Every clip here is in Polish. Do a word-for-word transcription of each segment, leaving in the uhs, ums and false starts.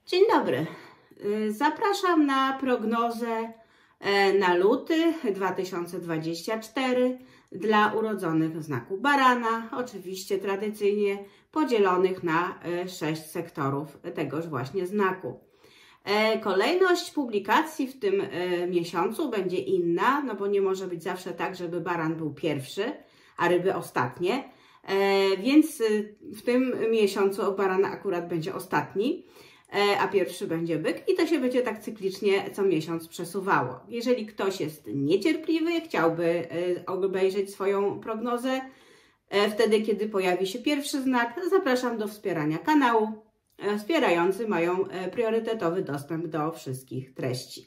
Dzień dobry. Zapraszam na prognozę na luty dwa tysiące dwudziesty czwarty dla urodzonych w znaku barana, oczywiście tradycyjnie podzielonych na sześć sektorów tegoż właśnie znaku. Kolejność publikacji w tym miesiącu będzie inna, no bo nie może być zawsze tak, żeby baran był pierwszy, a ryby ostatnie, więc w tym miesiącu baran akurat będzie ostatni, a pierwszy będzie byk i to się będzie tak cyklicznie co miesiąc przesuwało. Jeżeli ktoś jest niecierpliwy, chciałby obejrzeć swoją prognozę wtedy, kiedy pojawi się pierwszy znak, zapraszam do wspierania kanału. Wspierający mają priorytetowy dostęp do wszystkich treści.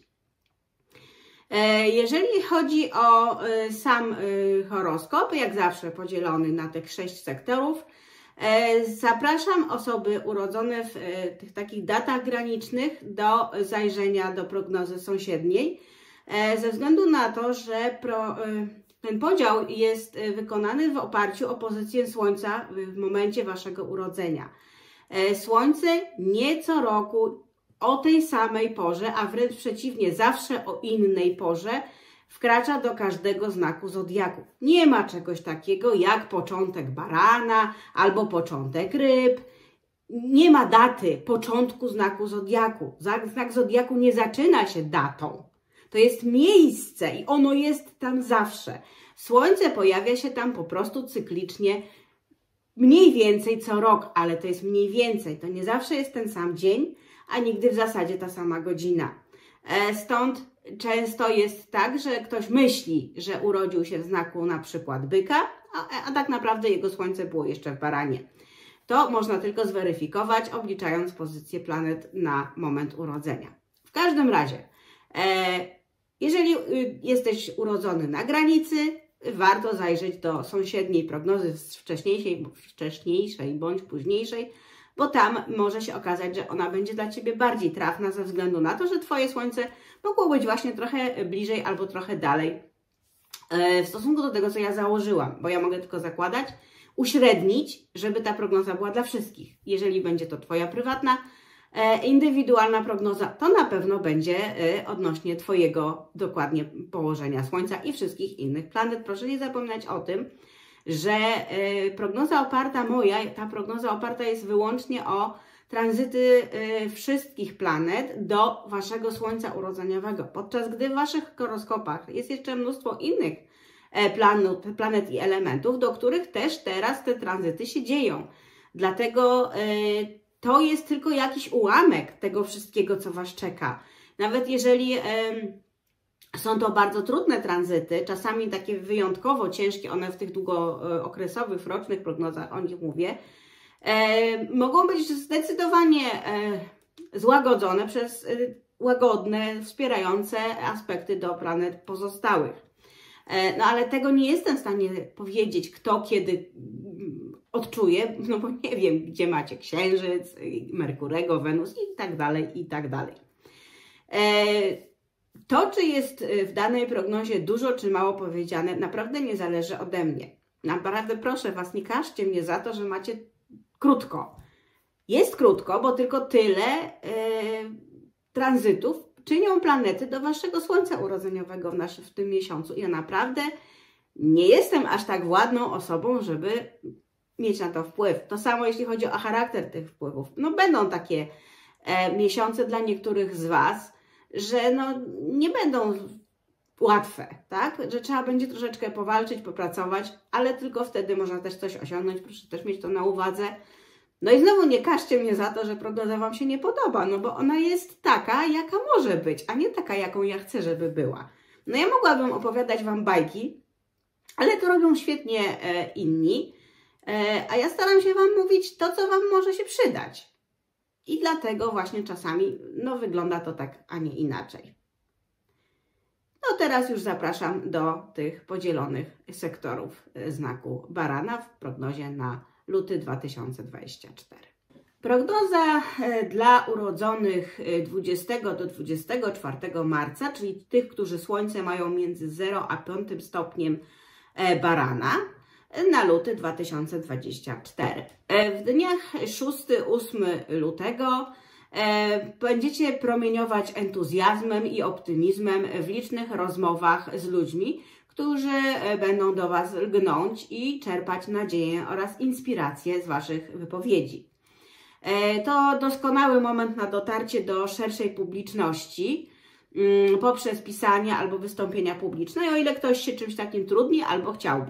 Jeżeli chodzi o sam horoskop, jak zawsze podzielony na tych sześć sektorów, zapraszam osoby urodzone w tych takich datach granicznych do zajrzenia do prognozy sąsiedniej, ze względu na to, że pro, ten podział jest wykonany w oparciu o pozycję Słońca w momencie Waszego urodzenia. Słońce nie co roku o tej samej porze, a wręcz przeciwnie, zawsze o innej porze wkracza do każdego znaku zodiaku. Nie ma czegoś takiego jak początek barana albo początek ryb. Nie ma daty początku znaku zodiaku. Znak zodiaku nie zaczyna się datą. To jest miejsce i ono jest tam zawsze. Słońce pojawia się tam po prostu cyklicznie mniej więcej co rok, ale to jest mniej więcej. To nie zawsze jest ten sam dzień, a nigdy w zasadzie ta sama godzina. Stąd często jest tak, że ktoś myśli, że urodził się w znaku na przykład byka, a, a tak naprawdę jego słońce było jeszcze w baranie. To można tylko zweryfikować, obliczając pozycję planet na moment urodzenia. W każdym razie, jeżeli jesteś urodzony na granicy, warto zajrzeć do sąsiedniej prognozy z wcześniejszej, wcześniejszej bądź późniejszej, bo tam może się okazać, że ona będzie dla Ciebie bardziej trafna ze względu na to, że Twoje słońce mogło być właśnie trochę bliżej albo trochę dalej w stosunku do tego, co ja założyłam, bo ja mogę tylko zakładać, uśrednić, żeby ta prognoza była dla wszystkich. Jeżeli będzie to Twoja prywatna, indywidualna prognoza, to na pewno będzie odnośnie Twojego dokładnie położenia Słońca i wszystkich innych planet. Proszę nie zapominać o tym, że prognoza oparta moja, ta prognoza oparta jest wyłącznie o tranzyty wszystkich planet do Waszego Słońca urodzeniowego. Podczas gdy w Waszych horoskopach jest jeszcze mnóstwo innych planet, planet i elementów, do których też teraz te tranzyty się dzieją. Dlatego to jest tylko jakiś ułamek tego wszystkiego, co Was czeka. Nawet jeżeli są to bardzo trudne tranzyty, czasami takie wyjątkowo ciężkie, one w tych długookresowych, rocznych prognozach, o nich mówię, e, mogą być zdecydowanie e, złagodzone przez e, łagodne, wspierające aspekty do planet pozostałych. E, no ale tego nie jestem w stanie powiedzieć, kto kiedy odczuje, no bo nie wiem, gdzie macie Księżyc, Merkurego, Wenus i tak dalej, i tak dalej. E, To, czy jest w danej prognozie dużo czy mało powiedziane, naprawdę nie zależy ode mnie. Naprawdę proszę Was, nie każcie mnie za to, że macie krótko. Jest krótko, bo tylko tyle yy, tranzytów czynią planety do Waszego Słońca urodzeniowego w, naszym, w tym miesiącu. Ja naprawdę nie jestem aż tak władną osobą, żeby mieć na to wpływ. To samo jeśli chodzi o charakter tych wpływów. No będą takie e, miesiące dla niektórych z Was, że no, nie będą łatwe, tak? Że trzeba będzie troszeczkę powalczyć, popracować, ale tylko wtedy można też coś osiągnąć, proszę też mieć to na uwadze. No i znowu nie każcie mnie za to, że prognoza Wam się nie podoba, no bo ona jest taka, jaka może być, a nie taka, jaką ja chcę, żeby była. No ja mogłabym opowiadać Wam bajki, ale to robią świetnie e, inni, e, a ja staram się Wam mówić to, co Wam może się przydać. I dlatego właśnie czasami no, wygląda to tak, a nie inaczej. No teraz już zapraszam do tych podzielonych sektorów znaku barana w prognozie na luty dwa tysiące dwudziesty czwarty. Prognoza dla urodzonych dwudziestego do dwudziestego czwartego marca, czyli tych, którzy Słońce mają między zero a piątym stopniem barana, na luty dwa tysiące dwudziesty czwarty. W dniach szóstego do ósmego lutego Będziecie promieniować entuzjazmem i optymizmem w licznych rozmowach z ludźmi, którzy będą do Was lgnąć i czerpać nadzieję oraz inspirację z Waszych wypowiedzi. To doskonały moment na dotarcie do szerszej publiczności poprzez pisanie albo wystąpienia publiczne, o ile ktoś się czymś takim trudni albo chciałby.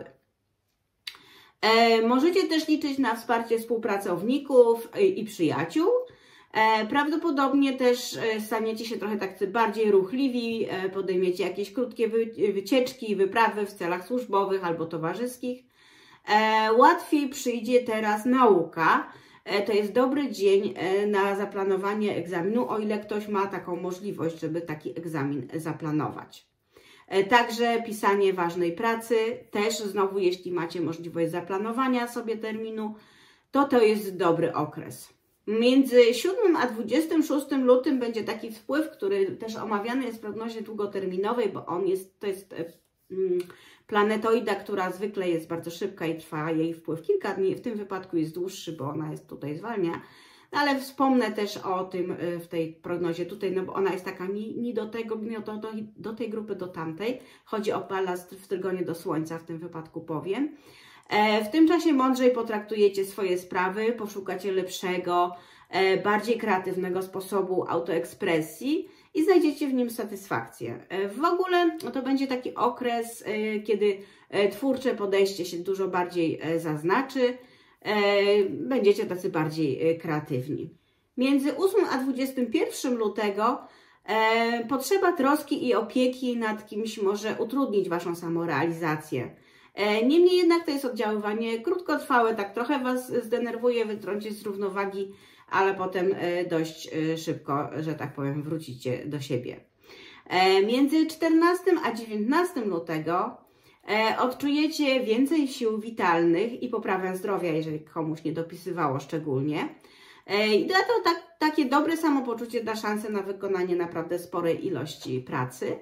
Możecie też liczyć na wsparcie współpracowników i przyjaciół. Prawdopodobnie też staniecie się trochę tak bardziej ruchliwi, podejmiecie jakieś krótkie wycieczki, wyprawy w celach służbowych albo towarzyskich. Łatwiej przyjdzie teraz nauka. To jest dobry dzień na zaplanowanie egzaminu, o ile ktoś ma taką możliwość, żeby taki egzamin zaplanować. Także pisanie ważnej pracy, też znowu jeśli macie możliwość zaplanowania sobie terminu, to to jest dobry okres. Między siódmym a dwudziestym szóstym lutym będzie taki wpływ, który też omawiany jest w prognozie długoterminowej, bo on jest, to jest mm, planetoida, która zwykle jest bardzo szybka i trwa jej wpływ kilka dni. W tym wypadku jest dłuższy, bo ona jest tutaj zwalnia. Ale wspomnę też o tym w tej prognozie tutaj, no bo ona jest taka ni, ni do tego, ni do, do, do tej grupy, do tamtej. Chodzi o balast w trygonie do Słońca, w tym wypadku powiem. W tym czasie mądrzej potraktujecie swoje sprawy, poszukacie lepszego, bardziej kreatywnego sposobu autoekspresji i znajdziecie w nim satysfakcję. W ogóle to będzie taki okres, kiedy twórcze podejście się dużo bardziej zaznaczy, będziecie tacy bardziej kreatywni. Między ósmym a dwudziestym pierwszym lutego potrzeba troski i opieki nad kimś może utrudnić Waszą samorealizację. Niemniej jednak to jest oddziaływanie krótkotrwałe, tak trochę Was zdenerwuje, wytrąci z równowagi, ale potem dość szybko, że tak powiem, wrócicie do siebie. Między czternastym a dziewiętnastym lutego odczujecie więcej sił witalnych i poprawę zdrowia, jeżeli komuś nie dopisywało szczególnie. I da to tak, takie dobre samopoczucie da szansę na wykonanie naprawdę sporej ilości pracy.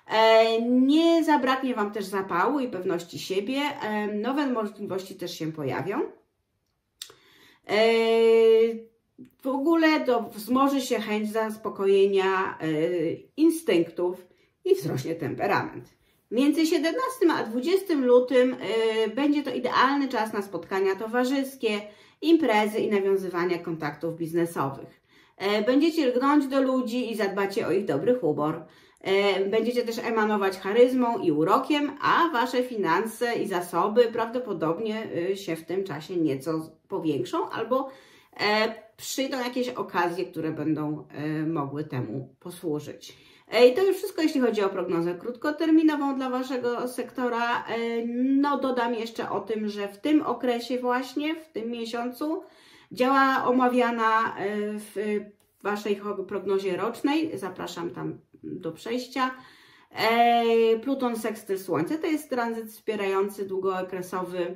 Nie zabraknie Wam też zapału i pewności siebie. Nowe możliwości też się pojawią. W ogóle to wzmoży się chęć zaspokojenia instynktów i wzrośnie temperament. Między siedemnastym a dwudziestym lutym będzie to idealny czas na spotkania towarzyskie, imprezy i nawiązywania kontaktów biznesowych. Będziecie lgnąć do ludzi i zadbacie o ich dobry humor. Będziecie też emanować charyzmą i urokiem, a Wasze finanse i zasoby prawdopodobnie się w tym czasie nieco powiększą albo przyjdą jakieś okazje, które będą mogły temu posłużyć. I to już wszystko, jeśli chodzi o prognozę krótkoterminową dla Waszego sektora. No dodam jeszcze o tym, że w tym okresie właśnie, w tym miesiącu działa omawiana w Waszej prognozie rocznej, zapraszam tam do przejścia, Pluton sekstyl Słońce. To jest tranzyt wspierający, długookresowy.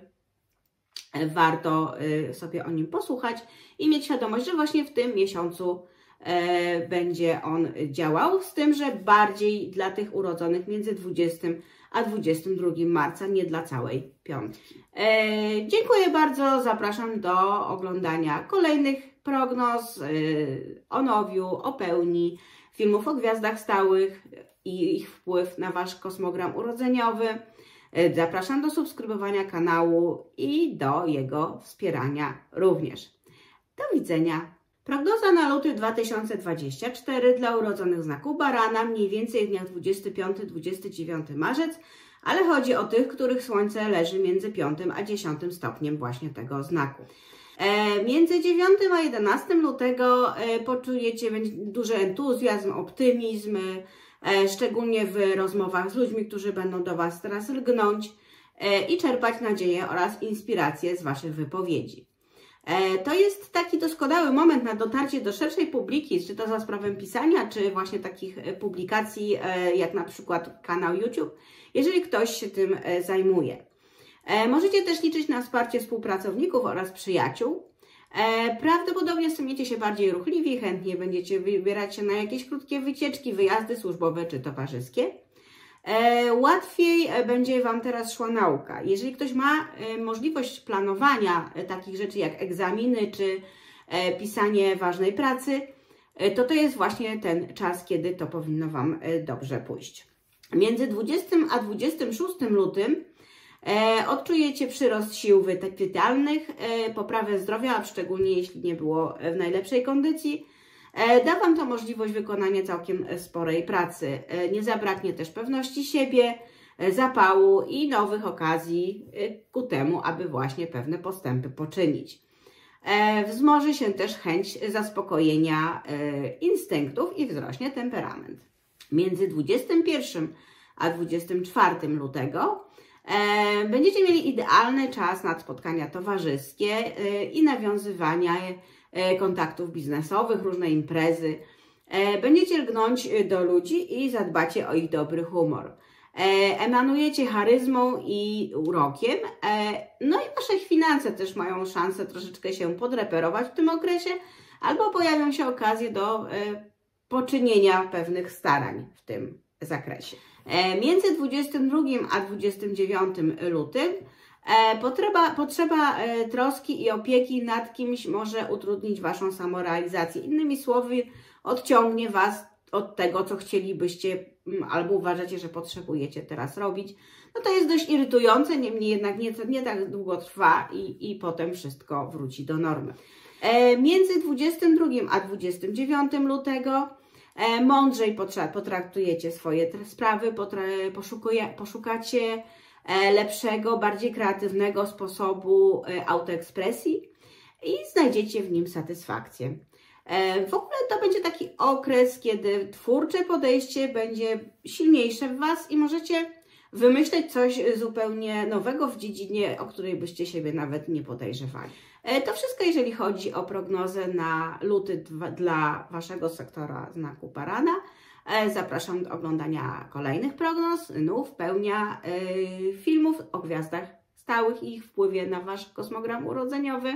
Warto sobie o nim posłuchać i mieć świadomość, że właśnie w tym miesiącu będzie on działał, z tym, że bardziej dla tych urodzonych między dwudziestym a dwudziestym drugim marca, nie dla całej piątki. Dziękuję bardzo, zapraszam do oglądania kolejnych prognoz o nowiu, o pełni, filmów o gwiazdach stałych i ich wpływ na Wasz kosmogram urodzeniowy. Zapraszam do subskrybowania kanału i do jego wspierania również. Do widzenia. Prognoza na luty dwa tysiące dwudziesty czwarty dla urodzonych znaku Barana, mniej więcej w dniach dwudziestym piątym do dwudziestego dziewiątego marzec, ale chodzi o tych, których Słońce leży między piątym a dziesiątym stopniem właśnie tego znaku. E, między dziewiątym a jedenastym lutego e, poczujecie duży entuzjazm, optymizm, e, szczególnie w rozmowach z ludźmi, którzy będą do Was teraz lgnąć e, i czerpać nadzieję oraz inspirację z Waszych wypowiedzi. To jest taki doskonały moment na dotarcie do szerszej publiki, czy to za sprawą pisania, czy właśnie takich publikacji, jak na przykład kanał YouTube, jeżeli ktoś się tym zajmuje. Możecie też liczyć na wsparcie współpracowników oraz przyjaciół. Prawdopodobnie staniecie się bardziej ruchliwi, chętnie będziecie wybierać się na jakieś krótkie wycieczki, wyjazdy służbowe czy towarzyskie. Łatwiej będzie Wam teraz szła nauka. Jeżeli ktoś ma możliwość planowania takich rzeczy jak egzaminy czy pisanie ważnej pracy, to to jest właśnie ten czas, kiedy to powinno Wam dobrze pójść. Między dwudziestym a dwudziestym szóstym lutym e, odczujecie przyrost sił witalnych, e, poprawę zdrowia, a szczególnie jeśli nie było w najlepszej kondycji. E, da Wam to możliwość wykonania całkiem sporej pracy. E, nie zabraknie też pewności siebie, e, zapału i nowych okazji e, ku temu, aby właśnie pewne postępy poczynić. E, wzmoży się też chęć zaspokojenia e, instynktów i wzrośnie temperament. Między dwudziestym pierwszym a dwudziestym czwartym lutego e, będziecie mieli idealny czas na spotkania towarzyskie e, i nawiązywania e, kontaktów biznesowych, różne imprezy. E, będziecie lgnąć do ludzi i zadbacie o ich dobry humor. E, emanujecie charyzmą i urokiem, e, no i Wasze finanse też mają szansę troszeczkę się podreperować w tym okresie, albo pojawią się okazje do e, poczynienia pewnych starań w tym zakresie. E, między dwudziestym drugim a dwudziestym dziewiątym lutym e, potrzeba, potrzeba e, troski i opieki nad kimś może utrudnić Waszą samorealizację. Innymi słowy, odciągnie Was od tego, co chcielibyście albo uważacie, że potrzebujecie teraz robić. No to jest dość irytujące, niemniej jednak nie, nie tak długo trwa i, i potem wszystko wróci do normy. E, między dwudziestym drugim a dwudziestym dziewiątym lutego e, mądrzej potraktujecie swoje sprawy, poszukuje, poszukacie e, lepszego, bardziej kreatywnego sposobu e, autoekspresji i znajdziecie w nim satysfakcję. E, w ogóle to będzie taki okres, kiedy twórcze podejście będzie silniejsze w Was i możecie wymyśleć coś zupełnie nowego w dziedzinie, o której byście siebie nawet nie podejrzewali. To wszystko, jeżeli chodzi o prognozę na luty dla Waszego sektora znaku barana. Zapraszam do oglądania kolejnych prognoz, nów, pełnia filmów o gwiazdach stałych i ich wpływie na Wasz kosmogram urodzeniowy.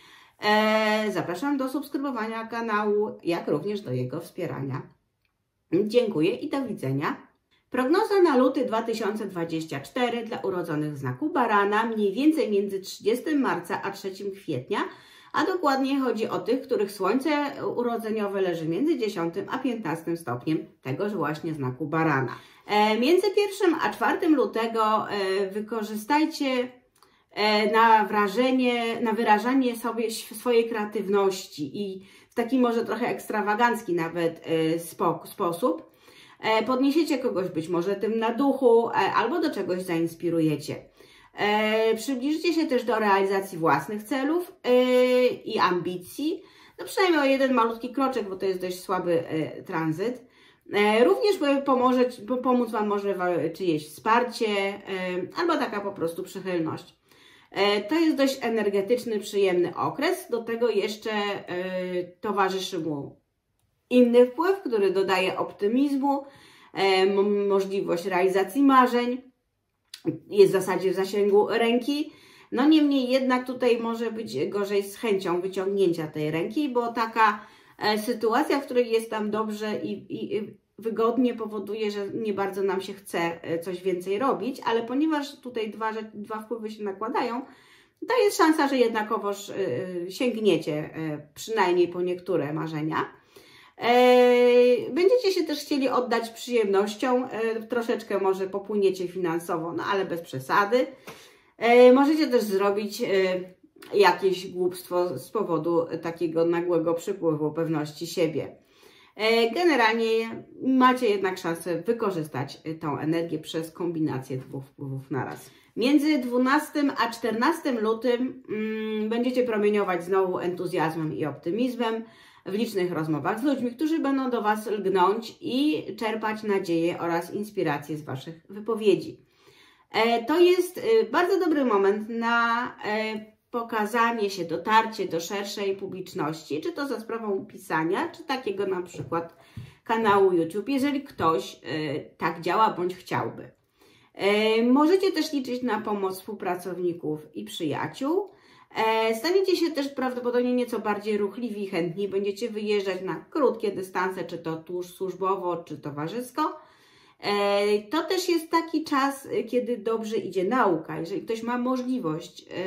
Zapraszam do subskrybowania kanału, jak również do jego wspierania. Dziękuję i do widzenia. Prognoza na luty dwa tysiące dwudziesty czwarty dla urodzonych w znaku barana mniej więcej między trzydziestym marca a trzeciego kwietnia, a dokładnie chodzi o tych, których słońce urodzeniowe leży między dziesiątym a piętnastym stopniem tegoż właśnie znaku barana. E, między pierwszym a czwartym lutego e, wykorzystajcie e, na wrażenie, na wyrażanie sobie swojej kreatywności i w taki może trochę ekstrawagancki nawet e, spo, sposób. Podniesiecie kogoś być może tym na duchu albo do czegoś zainspirujecie. Przybliżycie się też do realizacji własnych celów i ambicji. No przynajmniej o jeden malutki kroczek, bo to jest dość słaby tranzyt. Również pomoże, pomóc Wam może czyjeś wsparcie albo taka po prostu przychylność. To jest dość energetyczny, przyjemny okres. Do tego jeszcze towarzyszy mu inny wpływ, który dodaje optymizmu, e, możliwość realizacji marzeń, jest w zasadzie w zasięgu ręki. No niemniej jednak tutaj może być gorzej z chęcią wyciągnięcia tej ręki, bo taka e, sytuacja, w której jest tam dobrze i, i, i wygodnie powoduje, że nie bardzo nam się chce coś więcej robić, ale ponieważ tutaj dwa, dwa wpływy się nakładają, to jest szansa, że jednakowoż e, sięgniecie e, przynajmniej po niektóre marzenia. Będziecie się też chcieli oddać przyjemnościom, troszeczkę może popłyniecie finansowo, no ale bez przesady. Możecie też zrobić jakieś głupstwo z powodu takiego nagłego przypływu pewności siebie. Generalnie macie jednak szansę wykorzystać tą energię przez kombinację dwóch wpływów naraz. Między dwunastym a czternastym lutym mm, będziecie promieniować znowu entuzjazmem i optymizmem w licznych rozmowach z ludźmi, którzy będą do Was lgnąć i czerpać nadzieję oraz inspirację z Waszych wypowiedzi. E, to jest e, bardzo dobry moment na e, pokazanie się, dotarcie do szerszej publiczności, czy to za sprawą pisania, czy takiego na przykład kanału YouTube, jeżeli ktoś e, tak działa bądź chciałby. E, możecie też liczyć na pomoc współpracowników i przyjaciół. E, staniecie się też prawdopodobnie nieco bardziej ruchliwi i chętni. Będziecie wyjeżdżać na krótkie dystanse, czy to tuż służbowo, czy towarzysko. E, to też jest taki czas, kiedy dobrze idzie nauka. Jeżeli ktoś ma możliwość e,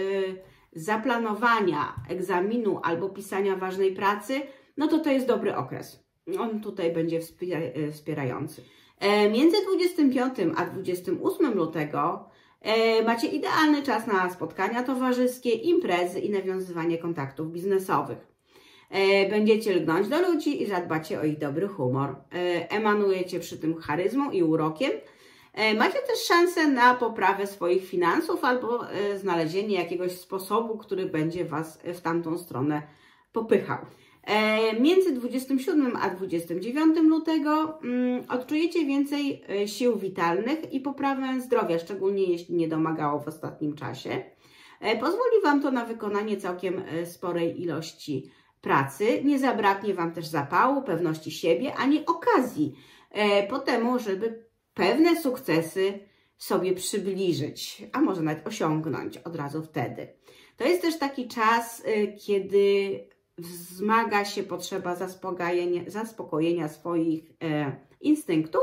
zaplanowania egzaminu albo pisania ważnej pracy, no to to jest dobry okres. on tutaj będzie wspierający. Między dwudziestym piątym a dwudziestym ósmym lutego macie idealny czas na spotkania towarzyskie, imprezy i nawiązywanie kontaktów biznesowych. Będziecie lgnąć do ludzi i zadbacie o ich dobry humor. Emanujecie przy tym charyzmą i urokiem. Macie też szansę na poprawę swoich finansów albo znalezienie jakiegoś sposobu, który będzie Was w tamtą stronę popychał. Między dwudziestym siódmym a dwudziestym dziewiątym lutego odczujecie więcej sił witalnych i poprawę zdrowia, szczególnie jeśli nie domagało w ostatnim czasie. Pozwoli Wam to na wykonanie całkiem sporej ilości pracy. Nie zabraknie Wam też zapału, pewności siebie, ani okazji po temu, żeby pewne sukcesy sobie przybliżyć, a może nawet osiągnąć od razu wtedy. To jest też taki czas, kiedy wzmaga się potrzeba zaspokojenia, zaspokojenia swoich e, instynktów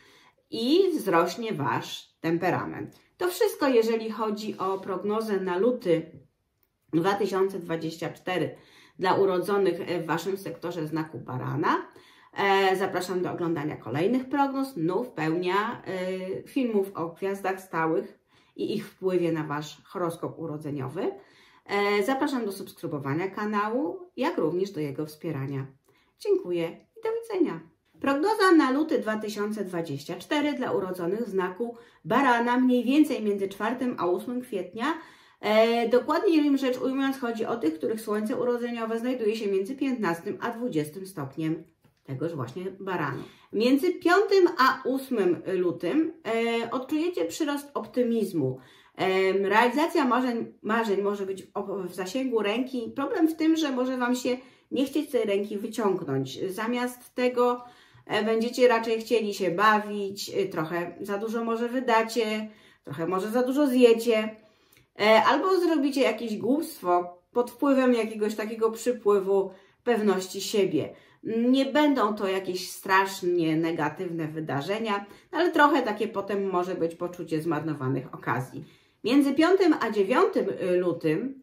i wzrośnie Wasz temperament. To wszystko, jeżeli chodzi o prognozę na luty dwa tysiące dwudziesty czwarty dla urodzonych w Waszym sektorze znaku barana. E, zapraszam do oglądania kolejnych prognoz, nów, pełnia, e, filmów o gwiazdach stałych i ich wpływie na Wasz horoskop urodzeniowy. Zapraszam do subskrybowania kanału, jak również do jego wspierania. Dziękuję i do widzenia. Prognoza na luty dwa tysiące dwudziesty czwarty dla urodzonych w znaku barana mniej więcej między czwartym a ósmym kwietnia. E, dokładniej rzecz ujmując, chodzi o tych, których słońce urodzeniowe znajduje się między piętnastym a dwudziestym stopniem tegoż właśnie barana. Między piątym a ósmym lutym e, odczujecie przyrost optymizmu. Realizacja marzeń, marzeń może być w zasięgu ręki. Problem w tym, że może Wam się nie chcieć tej ręki wyciągnąć. Zamiast tego będziecie raczej chcieli się bawić, trochę za dużo może wydacie, trochę może za dużo zjecie, albo zrobicie jakieś głupstwo pod wpływem jakiegoś takiego przypływu pewności siebie. Nie będą to jakieś strasznie negatywne wydarzenia, ale trochę takie potem może być poczucie zmarnowanych okazji. Między piątym a dziewiątym lutym,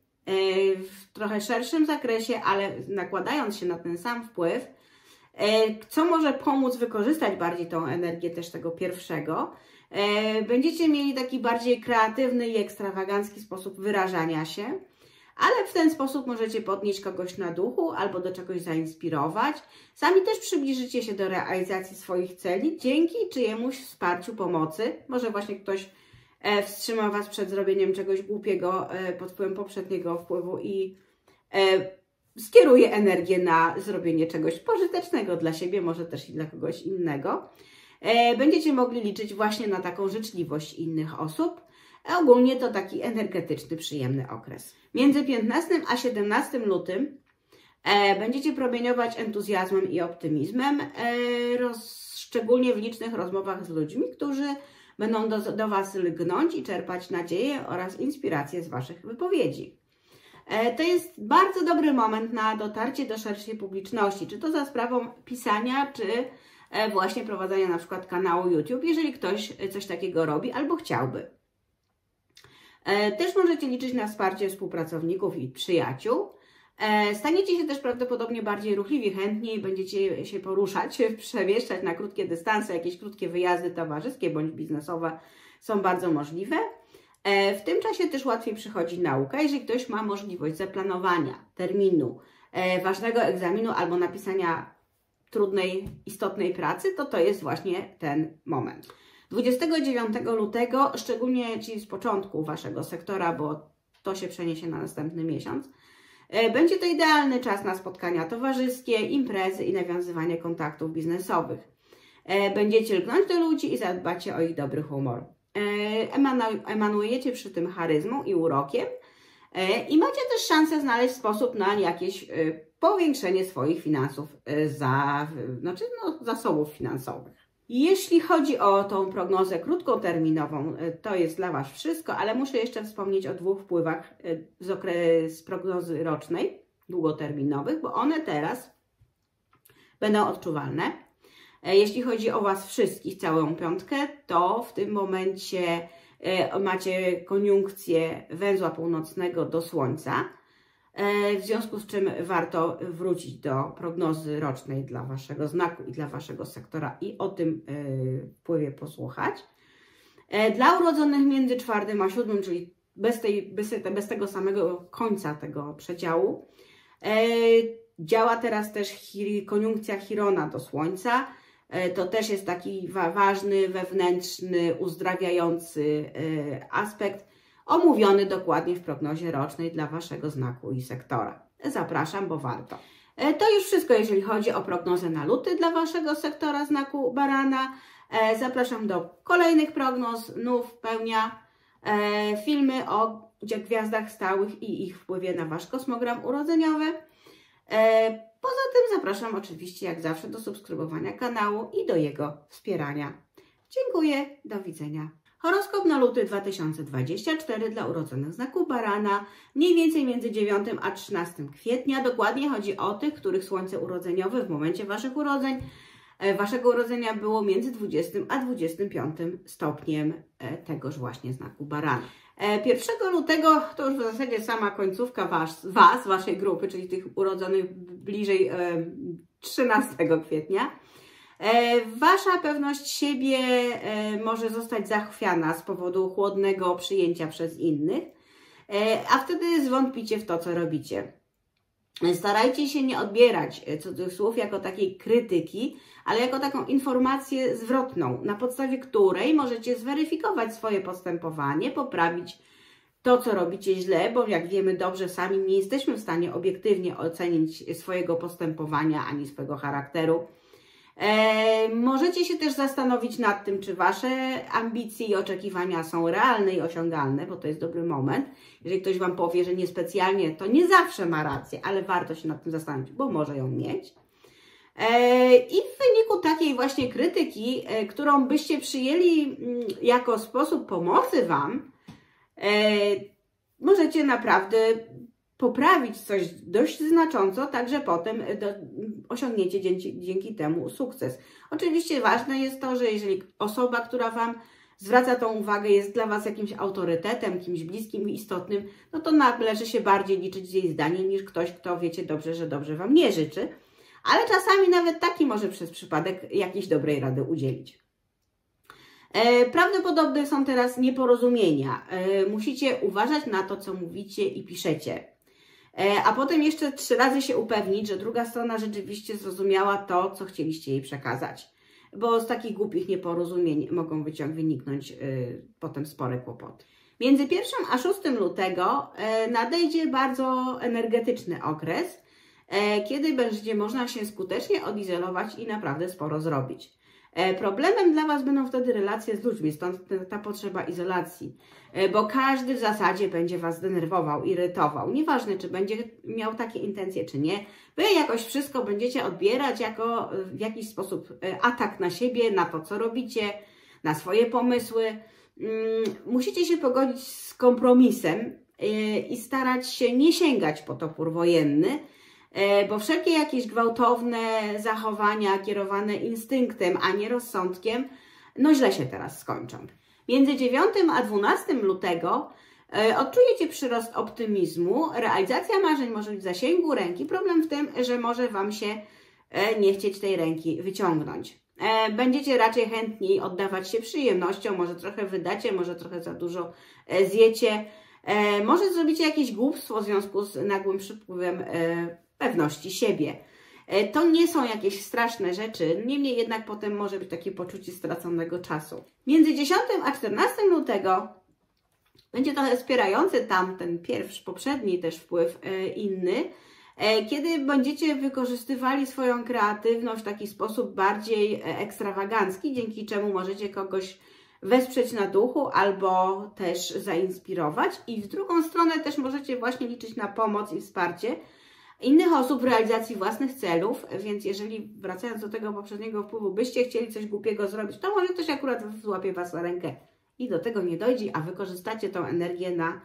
w trochę szerszym zakresie, ale nakładając się na ten sam wpływ, co może pomóc wykorzystać bardziej tą energię też tego pierwszego, będziecie mieli taki bardziej kreatywny i ekstrawagancki sposób wyrażania się, ale w ten sposób możecie podnieść kogoś na duchu albo do czegoś zainspirować. Sami też przybliżycie się do realizacji swoich celi dzięki czyjemuś wsparciu, pomocy. Może właśnie ktoś wstrzyma Was przed zrobieniem czegoś głupiego pod wpływem poprzedniego wpływu i skieruje energię na zrobienie czegoś pożytecznego dla siebie, może też i dla kogoś innego. Będziecie mogli liczyć właśnie na taką życzliwość innych osób. Ogólnie to taki energetyczny, przyjemny okres. Między piętnastym a siedemnastym lutym e, będziecie promieniować entuzjazmem i optymizmem, e, roz, szczególnie w licznych rozmowach z ludźmi, którzy będą do, do Was lgnąć i czerpać nadzieję oraz inspirację z Waszych wypowiedzi. E, to jest bardzo dobry moment na dotarcie do szerszej publiczności, czy to za sprawą pisania, czy e, właśnie prowadzenia na przykład kanału YouTube, jeżeli ktoś coś takiego robi albo chciałby. Też możecie liczyć na wsparcie współpracowników i przyjaciół. Staniecie się też prawdopodobnie bardziej ruchliwi, chętniej będziecie się poruszać, przemieszczać na krótkie dystanse, jakieś krótkie wyjazdy towarzyskie bądź biznesowe są bardzo możliwe. W tym czasie też łatwiej przychodzi nauka, jeżeli ktoś ma możliwość zaplanowania terminu ważnego egzaminu albo napisania trudnej, istotnej pracy, to to jest właśnie ten moment. dwudziestego dziewiątego lutego, szczególnie ci z początku Waszego sektora, bo to się przeniesie na następny miesiąc, będzie to idealny czas na spotkania towarzyskie, imprezy i nawiązywanie kontaktów biznesowych. Będziecie lgnąć do ludzi i zadbacie o ich dobry humor. Emanujecie przy tym charyzmą i urokiem i macie też szansę znaleźć sposób na jakieś powiększenie swoich finansów, za, znaczy no, zasobów finansowych. Jeśli chodzi o tą prognozę krótkoterminową, to jest dla Was wszystko, ale muszę jeszcze wspomnieć o dwóch wpływach z okresu prognozy rocznej, długoterminowych, bo one teraz będą odczuwalne. Jeśli chodzi o Was wszystkich, całą piątkę, to w tym momencie macie koniunkcję węzła północnego do Słońca. w związku z czym warto wrócić do prognozy rocznej dla Waszego znaku i dla Waszego sektora i o tym wpływie posłuchać. Dla urodzonych między czwartym a siódmym, czyli bez, tej, bez, bez tego samego końca tego przedziału, działa teraz też koniunkcja Chirona do Słońca. To też jest taki ważny, wewnętrzny, uzdrawiający aspekt, omówiony dokładnie w prognozie rocznej dla Waszego znaku i sektora. Zapraszam, bo warto. To już wszystko, jeżeli chodzi o prognozę na luty dla Waszego sektora znaku barana. Zapraszam do kolejnych prognoz, nów, pełnia, filmy o gwiazdach stałych i ich wpływie na Wasz kosmogram urodzeniowy. Poza tym zapraszam oczywiście jak zawsze do subskrybowania kanału i do jego wspierania. Dziękuję, do widzenia. Horoskop na luty dwa tysiące dwudziesty czwarty dla urodzonych znaku barana, mniej więcej między dziewiątym a trzynastym kwietnia. Dokładnie chodzi o tych, których słońce urodzeniowe w momencie Waszych urodzeń, Waszego urodzenia było między dwudziestym a dwudziestym piątym stopniem tegoż właśnie znaku barana. pierwszego lutego to już w zasadzie sama końcówka was, was, Waszej grupy, czyli tych urodzonych bliżej trzynastego kwietnia. Wasza pewność siebie może zostać zachwiana z powodu chłodnego przyjęcia przez innych, a wtedy zwątpicie w to, co robicie. Starajcie się nie odbierać cudzych słów jako takiej krytyki, ale jako taką informację zwrotną, na podstawie której możecie zweryfikować swoje postępowanie, poprawić to, co robicie źle, bo jak wiemy dobrze, sami nie jesteśmy w stanie obiektywnie ocenić swojego postępowania ani swojego charakteru. E, możecie się też zastanowić nad tym, czy Wasze ambicje i oczekiwania są realne i osiągalne, bo to jest dobry moment. Jeżeli ktoś Wam powie, że niespecjalnie, to nie zawsze ma rację, ale warto się nad tym zastanowić, bo może ją mieć. E, I w wyniku takiej właśnie krytyki, e, którą byście przyjęli m, jako sposób pomocy Wam, e, możecie naprawdę poprawić coś dość znacząco, także potem do, osiągniecie dzięki, dzięki temu sukces. Oczywiście ważne jest to, że jeżeli osoba, która Wam zwraca tą uwagę, jest dla Was jakimś autorytetem, kimś bliskim i istotnym, no to należy się bardziej liczyć z jej zdaniem niż ktoś, kto wiecie dobrze, że dobrze Wam nie życzy. Ale czasami nawet taki może przez przypadek jakiejś dobrej rady udzielić. E, prawdopodobne są teraz nieporozumienia. E, musicie uważać na to, co mówicie i piszecie. A potem jeszcze trzy razy się upewnić, że druga strona rzeczywiście zrozumiała to, co chcieliście jej przekazać. Bo z takich głupich nieporozumień mogą wyniknąć yy, potem spore kłopoty. Między pierwszym a szóstym lutego yy, nadejdzie bardzo energetyczny okres, yy, kiedy będzie można się skutecznie odizolować i naprawdę sporo zrobić. Problemem dla Was będą wtedy relacje z ludźmi, stąd ta potrzeba izolacji, bo każdy w zasadzie będzie Was denerwował, irytował. Nieważne, czy będzie miał takie intencje, czy nie. Wy jakoś wszystko będziecie odbierać jako w jakiś sposób atak na siebie, na to, co robicie, na swoje pomysły. Musicie się pogodzić z kompromisem i starać się nie sięgać po topór wojenny, bo wszelkie jakieś gwałtowne zachowania kierowane instynktem, a nie rozsądkiem, no źle się teraz skończą. Między dziewiątym a dwunastym lutego odczujecie przyrost optymizmu, realizacja marzeń może być w zasięgu ręki. Problem w tym, że może Wam się nie chcieć tej ręki wyciągnąć. Będziecie raczej chętniej oddawać się przyjemnościom, może trochę wydacie, może trochę za dużo zjecie, może zrobicie jakieś głupstwo w związku z nagłym przypływem pewności siebie. To nie są jakieś straszne rzeczy, niemniej jednak potem może być takie poczucie straconego czasu. Między dziesiątym a czternastym lutego będzie trochę wspierający tam ten pierwszy, poprzedni też wpływ inny, kiedy będziecie wykorzystywali swoją kreatywność w taki sposób bardziej ekstrawagancki, dzięki czemu możecie kogoś wesprzeć na duchu albo też zainspirować i w drugą stronę też możecie właśnie liczyć na pomoc i wsparcie innych osób w realizacji własnych celów, więc jeżeli wracając do tego poprzedniego wpływu byście chcieli coś głupiego zrobić, to może ktoś akurat złapie Was za rękę i do tego nie dojdzie, a wykorzystacie tą energię na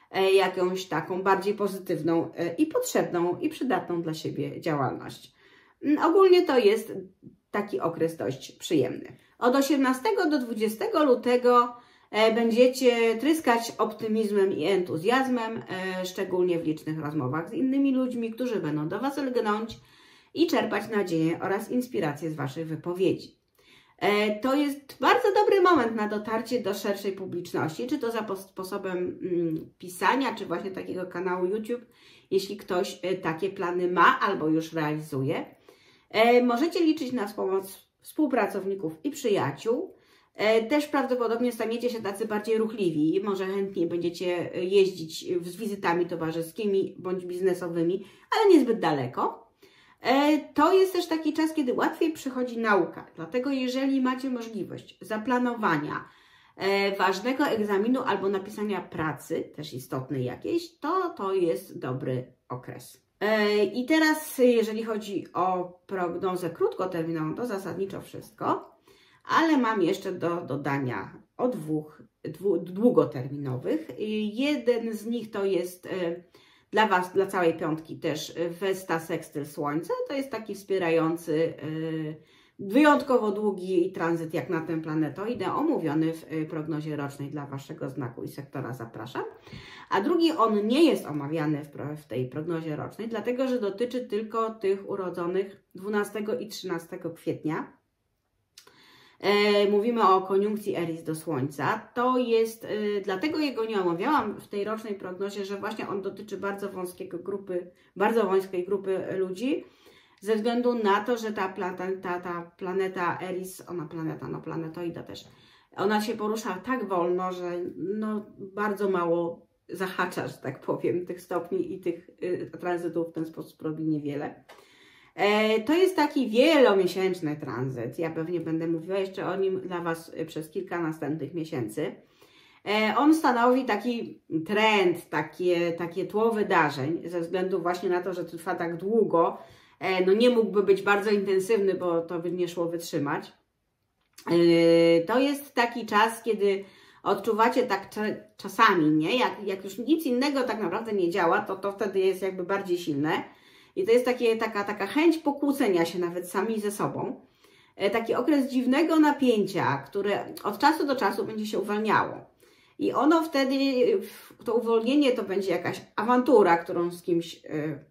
jakąś taką bardziej pozytywną i potrzebną i przydatną dla siebie działalność. Ogólnie to jest taki okres dość przyjemny. Od osiemnastego do dwudziestego lutego Będziecie tryskać optymizmem i entuzjazmem, szczególnie w licznych rozmowach z innymi ludźmi, którzy będą do Was lgnąć i czerpać nadzieję oraz inspirację z Waszych wypowiedzi. To jest bardzo dobry moment na dotarcie do szerszej publiczności, czy to za sposobem pisania, czy właśnie takiego kanału YouTube, jeśli ktoś takie plany ma albo już realizuje. Możecie liczyć na pomoc współpracowników i przyjaciół. Też prawdopodobnie staniecie się tacy bardziej ruchliwi, może chętniej będziecie jeździć z wizytami towarzyskimi bądź biznesowymi, ale niezbyt daleko. To jest też taki czas, kiedy łatwiej przychodzi nauka, dlatego jeżeli macie możliwość zaplanowania ważnego egzaminu albo napisania pracy, też istotnej jakiejś, to to jest dobry okres. I teraz, jeżeli chodzi o prognozę krótkoterminową, to zasadniczo wszystko, ale mam jeszcze do dodania o dwóch dwu, długoterminowych. Jeden z nich to jest dla Was, dla całej piątki też Vesta Sextyl Słońce. To jest taki wspierający, wyjątkowo długi tranzyt jak na tę planetoidę, omówiony w prognozie rocznej dla Waszego znaku i sektora zapraszam. A drugi, on nie jest omawiany w tej prognozie rocznej, dlatego że dotyczy tylko tych urodzonych dwunastego i trzynastego kwietnia. Mówimy o koniunkcji Eris do Słońca. To jest, dlatego jego nie omawiałam w tej rocznej prognozie, że właśnie on dotyczy bardzo wąskiego grupy, bardzo wąskiej grupy ludzi, ze względu na to, że ta planeta, ta planeta Eris, ona planeta, no planetoida też, ona się porusza tak wolno, że no bardzo mało zahacza, że tak powiem, tych stopni i tych y, tranzytów w ten sposób robi niewiele. To jest taki wielomiesięczny tranzyt. Ja pewnie będę mówiła jeszcze o nim dla Was przez kilka następnych miesięcy. On stanowi taki trend, takie, takie tło wydarzeń, ze względu właśnie na to, że trwa tak długo. No nie mógłby być bardzo intensywny, bo to by nie szło wytrzymać. To jest taki czas, kiedy odczuwacie tak czasami, nie? Jak, jak już nic innego tak naprawdę nie działa, to to wtedy jest jakby bardziej silne. I to jest takie, taka, taka chęć pokłócenia się nawet sami ze sobą. Taki okres dziwnego napięcia, które od czasu do czasu będzie się uwalniało. I ono wtedy, to uwolnienie to będzie jakaś awantura, którą z kimś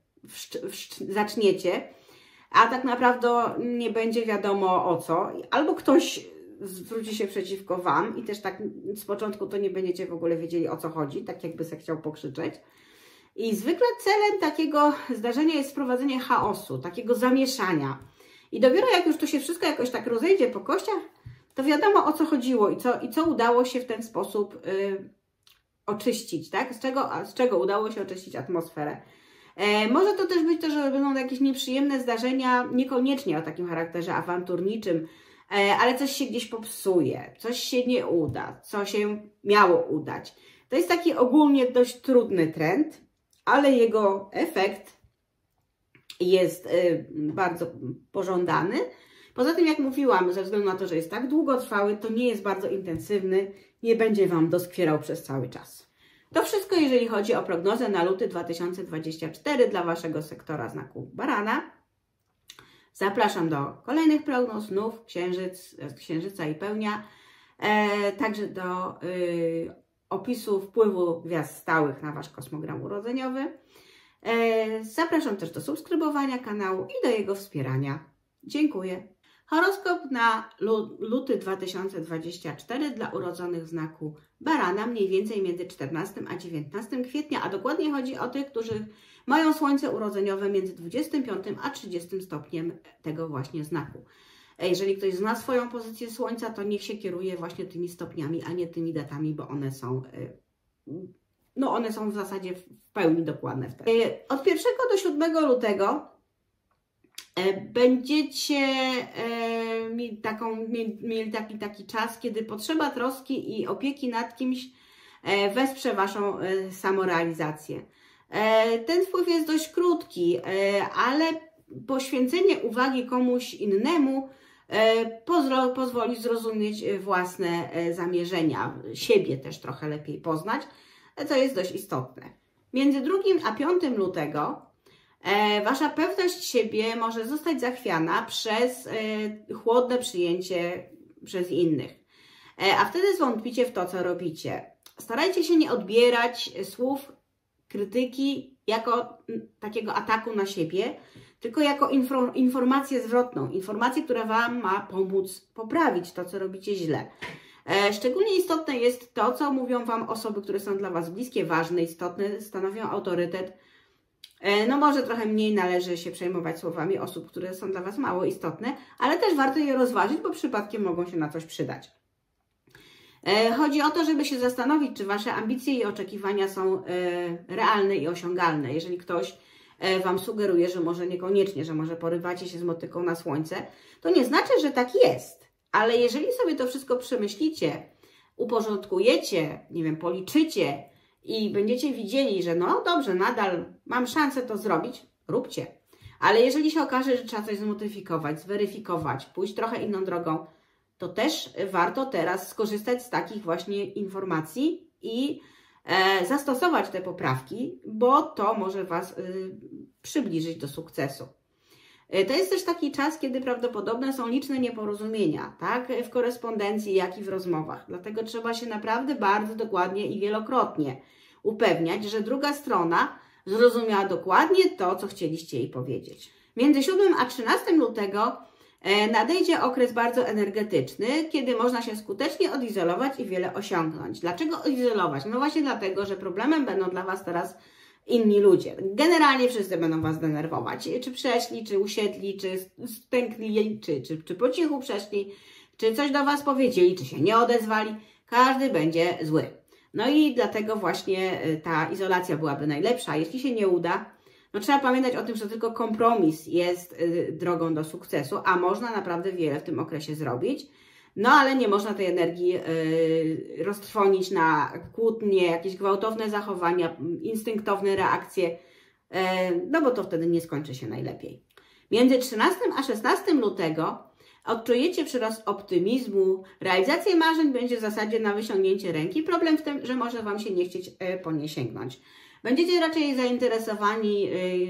zaczniecie, a tak naprawdę nie będzie wiadomo o co. Albo ktoś zwróci się przeciwko Wam i też tak z początku to nie będziecie w ogóle wiedzieli o co chodzi, tak jakby se chciał pokrzyczeć. I zwykle celem takiego zdarzenia jest wprowadzenie chaosu, takiego zamieszania. I dopiero jak już to się wszystko jakoś tak rozejdzie po kościach, to wiadomo o co chodziło i co, i co udało się w ten sposób y, oczyścić, tak? Z czego, z czego udało się oczyścić atmosferę. E, może to też być to, że będą jakieś nieprzyjemne zdarzenia, niekoniecznie o takim charakterze awanturniczym, e, ale coś się gdzieś popsuje, coś się nie uda, co się miało udać. To jest taki ogólnie dość trudny trend, ale jego efekt jest y, bardzo pożądany. Poza tym, jak mówiłam, ze względu na to, że jest tak długotrwały, to nie jest bardzo intensywny, nie będzie Wam doskwierał przez cały czas. To wszystko, jeżeli chodzi o prognozę na luty dwa tysiące dwudziesty czwarty dla Waszego sektora znaku Barana. Zapraszam do kolejnych prognoz, znów księżyc, księżyca i pełnia, e, także do y, opisu wpływu gwiazd stałych na Wasz kosmogram urodzeniowy. E, zapraszam też do subskrybowania kanału i do jego wspierania. Dziękuję. Horoskop na luty dwa tysiące dwudziesty czwarty dla urodzonych w znaku Barana, mniej więcej między czternastym a dziewiętnastym kwietnia, a dokładnie chodzi o tych, którzy mają słońce urodzeniowe między dwudziestym piątym a trzydziestym stopniem tego właśnie znaku. Jeżeli ktoś zna swoją pozycję słońca, to niech się kieruje właśnie tymi stopniami, a nie tymi datami, bo one są, no one są w zasadzie w pełni dokładne wtedy. Od pierwszego do siódmego lutego będziecie mieli, taką, mieli taki, taki czas, kiedy potrzeba troski i opieki nad kimś wesprze Waszą samorealizację. Ten wpływ jest dość krótki, ale poświęcenie uwagi komuś innemu pozwoli zrozumieć własne zamierzenia, siebie też trochę lepiej poznać, co jest dość istotne. Między drugim a piątym lutego Wasza pewność siebie może zostać zachwiana przez chłodne przyjęcie przez innych. a wtedy zwątpicie w to, co robicie. Starajcie się nie odbierać słów krytyki jako takiego ataku na siebie, tylko jako informację zwrotną, informację, która Wam ma pomóc poprawić to, co robicie źle. Szczególnie istotne jest to, co mówią Wam osoby, które są dla Was bliskie, ważne, istotne, stanowią autorytet. No może trochę mniej należy się przejmować słowami osób, które są dla Was mało istotne, ale też warto je rozważyć, bo przypadkiem mogą się na coś przydać. Chodzi o to, żeby się zastanowić, czy Wasze ambicje i oczekiwania są realne i osiągalne. Jeżeli ktoś Wam sugeruje, że może niekoniecznie, że może porywacie się z motyką na słońce, to nie znaczy, że tak jest. Ale jeżeli sobie to wszystko przemyślicie, uporządkujecie, nie wiem, policzycie i będziecie widzieli, że no dobrze, nadal mam szansę to zrobić, róbcie. Ale jeżeli się okaże, że trzeba coś zmodyfikować, zweryfikować, pójść trochę inną drogą, to też warto teraz skorzystać z takich właśnie informacji i e, zastosować te poprawki, bo to może Was y, przybliżyć do sukcesu. E, to jest też taki czas, kiedy prawdopodobne są liczne nieporozumienia, tak, w korespondencji, jak i w rozmowach. Dlatego trzeba się naprawdę bardzo dokładnie i wielokrotnie upewniać, że druga strona zrozumiała dokładnie to, co chcieliście jej powiedzieć. Między siódmym a trzynastym lutego nadejdzie okres bardzo energetyczny, kiedy można się skutecznie odizolować i wiele osiągnąć. Dlaczego odizolować? No właśnie dlatego, że problemem będą dla Was teraz inni ludzie. Generalnie wszyscy będą Was denerwować. Czy przeszli, czy usiedli, czy stękli, czy, czy, czy po cichu przeszli, czy coś do Was powiedzieli, czy się nie odezwali. Każdy będzie zły. No i dlatego właśnie ta izolacja byłaby najlepsza. Jeśli się nie uda, no trzeba pamiętać o tym, że tylko kompromis jest y, drogą do sukcesu, a można naprawdę wiele w tym okresie zrobić. No ale nie można tej energii y, roztrwonić na kłótnie, jakieś gwałtowne zachowania, instynktowne reakcje, y, no bo to wtedy nie skończy się najlepiej. Między trzynastym a szesnastym lutego odczujecie przyrost optymizmu, realizacja marzeń będzie w zasadzie na wyciągnięcie ręki. Problem w tym, że może Wam się nie chcieć y, po nie sięgnąć. Będziecie raczej zainteresowani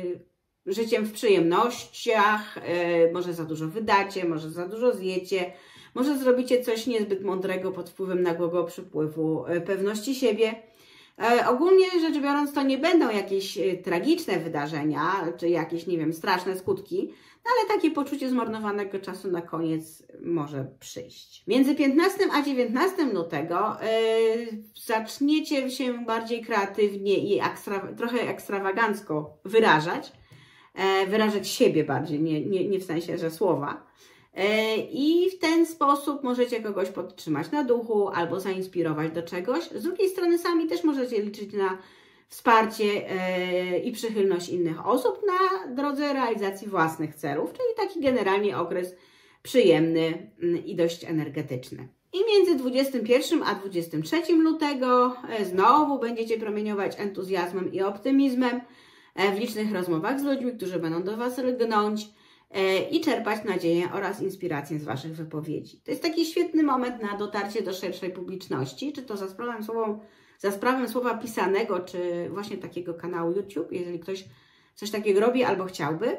y, życiem w przyjemnościach, y, może za dużo wydacie, może za dużo zjecie, może zrobicie coś niezbyt mądrego pod wpływem nagłego przypływu y, pewności siebie. Y, ogólnie rzecz biorąc, to nie będą jakieś y, tragiczne wydarzenia, czy jakieś, nie wiem, straszne skutki, no ale takie poczucie zmarnowanego czasu na koniec może przyjść. Między piętnastym a dziewiętnastym lutego yy, zaczniecie się bardziej kreatywnie i ekstra, trochę ekstrawagancko wyrażać, yy, wyrażać siebie bardziej, nie, nie, nie w sensie, że słowa. Yy, I w ten sposób możecie kogoś podtrzymać na duchu albo zainspirować do czegoś. Z drugiej strony sami też możecie liczyć na wsparcie yy, i przychylność innych osób na drodze realizacji własnych celów, czyli taki generalnie okres przyjemny yy, i dość energetyczny. I między dwudziestym pierwszym a dwudziestym trzecim lutego yy, znowu będziecie promieniować entuzjazmem i optymizmem yy, w licznych rozmowach z ludźmi, którzy będą do Was lgnąć yy, i czerpać nadzieję oraz inspirację z Waszych wypowiedzi. To jest taki świetny moment na dotarcie do szerszej publiczności, czy to za sprawą słową Za sprawą słowa pisanego, czy właśnie takiego kanału YouTube, jeżeli ktoś coś takiego robi albo chciałby.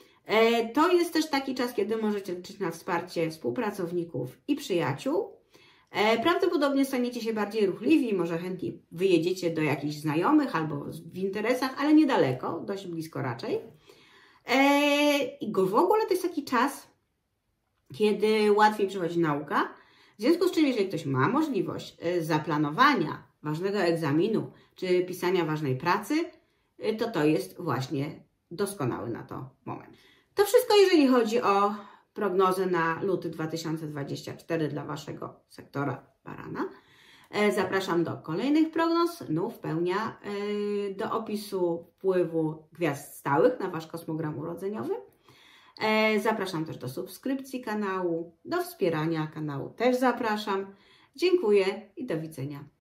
To jest też taki czas, kiedy możecie liczyć na wsparcie współpracowników i przyjaciół. Prawdopodobnie staniecie się bardziej ruchliwi, może chętnie wyjedziecie do jakichś znajomych albo w interesach, ale niedaleko, dość blisko raczej. I w ogóle to jest taki czas, kiedy łatwiej przychodzi nauka. W związku z czym, jeżeli ktoś ma możliwość zaplanowania ważnego egzaminu, czy pisania ważnej pracy, to to jest właśnie doskonały na to moment. To wszystko, jeżeli chodzi o prognozę na luty dwa tysiące dwudziesty czwarty dla Waszego sektora barana. Zapraszam do kolejnych prognoz, no pełnia do opisu wpływu gwiazd stałych na Wasz kosmogram urodzeniowy. Zapraszam też do subskrypcji kanału, do wspierania kanału też zapraszam. Dziękuję i do widzenia.